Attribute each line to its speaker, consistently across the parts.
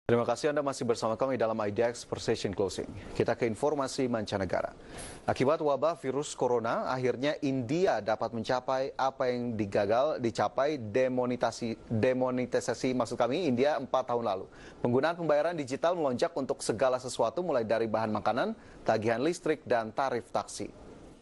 Speaker 1: Terima kasih Anda masih bersama kami dalam IDX Precision Closing. Kita ke informasi mancanegara. Akibat wabah virus corona, akhirnya India dapat mencapai apa yang dicapai demonetisasi India 4 tahun lalu. Penggunaan pembayaran digital melonjak untuk segala sesuatu mulai dari bahan makanan, tagihan listrik, dan tarif taksi.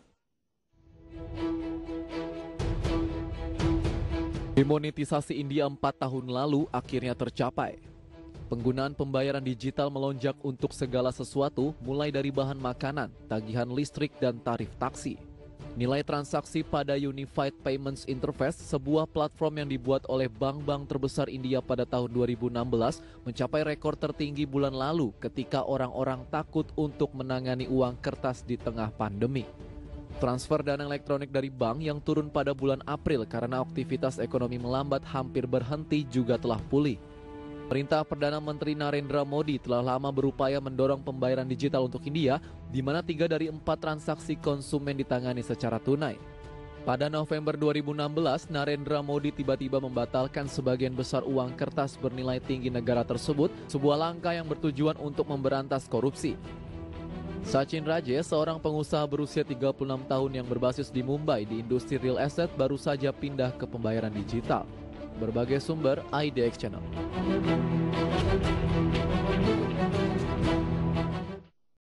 Speaker 2: Demonetisasi India 4 tahun lalu akhirnya tercapai. Penggunaan pembayaran digital melonjak untuk segala sesuatu, mulai dari bahan makanan, tagihan listrik, dan tarif taksi. Nilai transaksi pada Unified Payments Interface, sebuah platform yang dibuat oleh bank-bank terbesar India pada tahun 2016, mencapai rekor tertinggi bulan lalu ketika orang-orang takut untuk menangani uang kertas di tengah pandemi. Transfer dana elektronik dari bank yang turun pada bulan April karena aktivitas ekonomi melambat hampir berhenti juga telah pulih. Perintah Perdana Menteri Narendra Modi telah lama berupaya mendorong pembayaran digital untuk India, di mana 3 dari 4 transaksi konsumen ditangani secara tunai. Pada November 2016, Narendra Modi tiba-tiba membatalkan sebagian besar uang kertas bernilai tinggi negara tersebut, sebuah langkah yang bertujuan untuk memberantas korupsi. Sachin Rajesh, seorang pengusaha berusia 36 tahun yang berbasis di Mumbai di industri real estate, baru saja pindah ke pembayaran digital. Berbagai sumber IDX Channel.